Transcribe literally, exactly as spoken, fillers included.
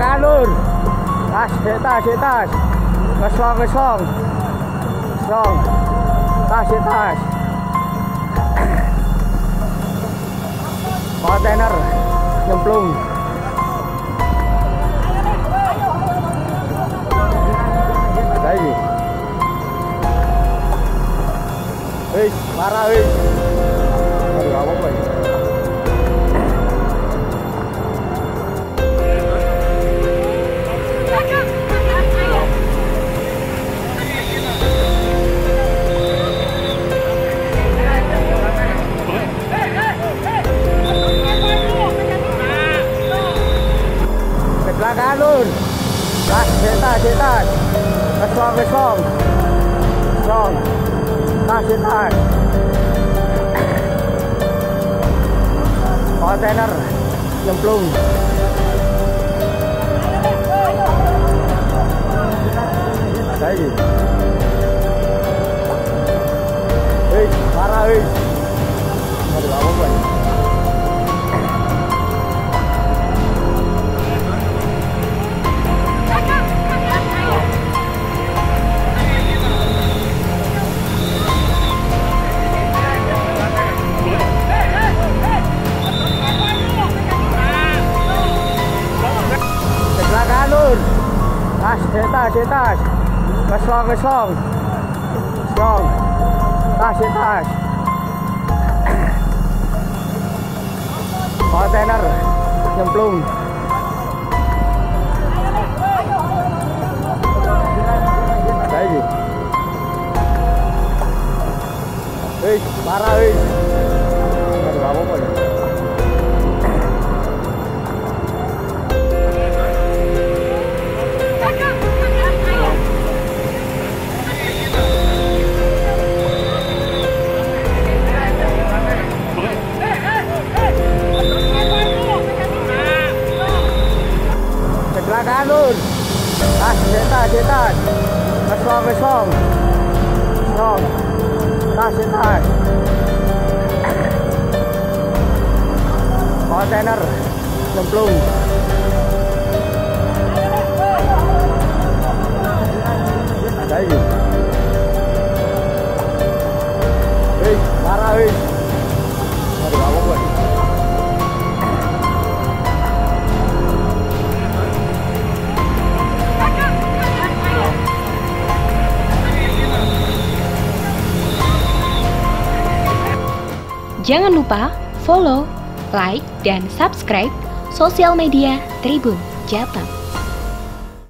belakang lur. Tas, tas, tas. Ngeslong, ngeslong. Ngeslong. Tas, tas. Kontainer nyemplung. Lagi. Hei, parah hei. Aduh, apa ini? Belakang lur. Tas, tas, tas. Kesong, kesong. Kesong. Tas, tas. Kontainer nyemplung. Lagi. Hei, parah hei. Aduh, apa ini? Tas, tas, tas. Ngeslong, ngeslong. Ngeslong. Tas, tas. Kontainer nyemplung. Lagi. Hei, parah hei. Aduh, apa ini? Belakang lur. Tas, tas, tas. Ngeslong, ngeslong. Ngeslong. Tas, tas. Kontainer nyemplung. Lagi. Hei, parah hei. Aduh, apa ini? Jangan lupa follow, like, dan subscribe sosial media Tribun Jateng.